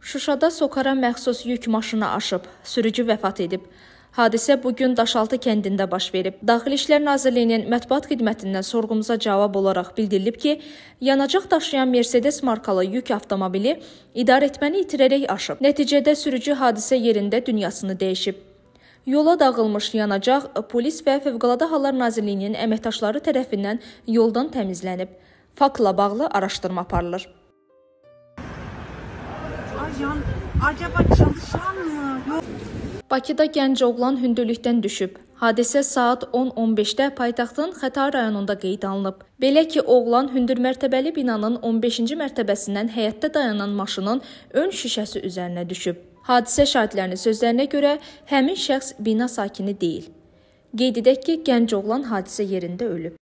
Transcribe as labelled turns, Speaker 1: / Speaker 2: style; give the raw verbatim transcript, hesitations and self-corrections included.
Speaker 1: Şuşada Sokara məxsus yük maşını aşıb, sürücü vəfat edib. Hadisə bugün Daşaltı kəndində baş verib. Daxili İşlər Nazirliyinin mətbuat xidmətindən sorğumuza cavab olaraq bildirilib ki, yanacaq daşıyan Mercedes markalı yük avtomobili idarəetməni itirərək aşıb. Nəticədə sürücü hadisə yerində dünyasını dəyişib. Yola dağılmış yanacaq polis və Fövqəladə Hallar Nazirliyinin əməkdaşları tərəfindən yoldan təmizlənib. Faktla bağlı araşdırma aparılır.
Speaker 2: Ajan, acaba çalışan mı?
Speaker 1: Bakıda gənc oğlan hündürlükdən düşüb. Hadisə saat on on beşdə paytaxtın Xətai rayonunda qeyd alınıb. Belə ki, oğlan hündür mərtəbəli binanın on beşinci mərtəbəsindən həyətdə dayanan maşının ön şüşəsi üzərinə düşüb. Hadisə şahidlərinin sözlərinə görə həmin şəxs bina sakini deyil. Qeyd edək ki, gənc oğlan hadisə yerində ölüb.